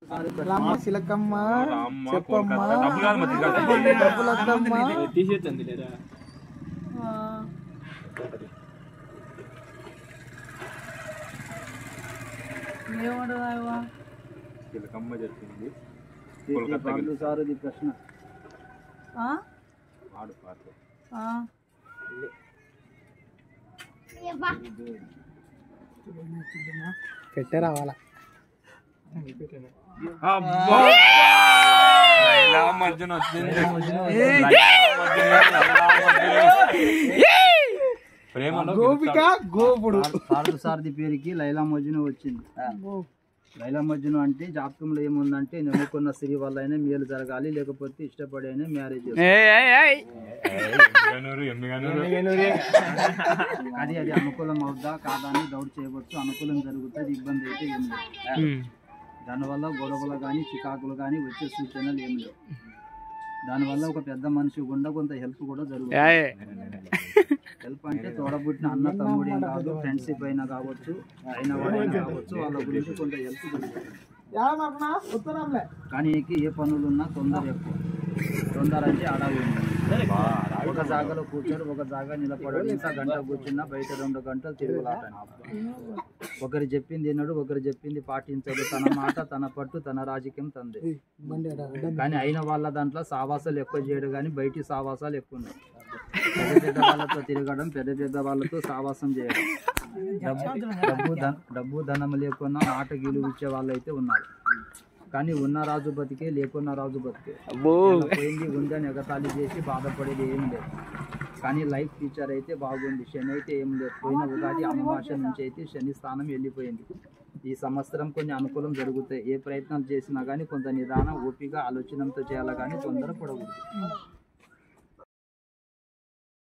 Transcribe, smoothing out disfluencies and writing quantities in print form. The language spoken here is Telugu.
రామ్మ చిలకమ్మ చెప్పమ్మ చిలకమ్మ చెప్పింది సారది ప్రశ్న పెట్టే రావాలా గోపిక గోపుడు సారథి పేరుకి లైలా మజ్ను వచ్చింది. లైలా మజ్ను అంటే జాతకంలో ఏముందంటే నమ్ముకున్న స్త్రీ వల్ల అయినా మేలు జరగాలి, లేకపోతే ఇష్టపడి అయినా మ్యారేజ్ అది అది అనుకూలం అవుద్దా కాదా అని డౌట్ చేయవచ్చు. అనుకూలం జరుగుతుంది, ఇబ్బంది అయితే ఏం లేదు. దానివల్ల గొడవలు కానీ చికాకులు కానీ వచ్చే సూచనలు ఏం లేవు. దానివల్ల ఒక పెద్ద మనిషి గుండా కొంత హెల్ప్ కూడా జరుగుతుంది. హెల్ప్ అంటే తోడబుట్టిన అన్న తమ్ముడు ఏం కాదు, ఫ్రెండ్షిప్ అయినా కావచ్చు, అయిన వాడైనా కావచ్చు, వాళ్ళ గురించి కొంత హెల్ప్ జరుగుతుంది. కానీ ఏ పనులున్నా తొందర ఎక్కువ. తొందర అంటే అడవి ఒక జాగాలో కూర్చొని ఒక జాగా నిలబడడు. ఇంకా గంట కూర్చున్నా బయట 2 గంటలు తిరుగులాట. ఒకరు చెప్పింది వినడు, ఒకరు చెప్పింది పాటించడు. తన మాట తన పట్టు తన రాజకీయం తంది. కానీ అయిన వాళ్ళ దాంట్లో సావాసాలు ఎక్కువ చేయడు, కానీ బయటి సావాసాలు ఎక్కువ ఉన్నాయి. పెద్ద పెద్ద వాళ్ళతో తిరగడం, పెద్ద పెద్ద వాళ్ళతో సావాసం చేయడం. డబ్బు ధనం లేకున్నా మాట గెలువు ఇచ్చే వాళ్ళు అయితే ఉన్నారు. కానీ ఉన్న రాజు బతికే, లేకున్న రాజు బతికే. పోయింది ఉందని ఎగతాళి చేసి బాధపడేది ఏం లేదు. కానీ లైఫ్ ఫ్యూచర్ అయితే బాగుంది. శని అయితే ఏం లేదు. పోయిన ఉగాది అమావాస్య నుంచి అయితే శని స్థానం వెళ్ళిపోయింది. ఈ సంవత్సరం కొన్ని అనుకూలం జరుగుతాయి. ఏ ప్రయత్నాలు చేసినా కానీ కొంత నిదానం ఓపిక ఆలోచనతో చేయాలి, కానీ తొందర పడకూడదు.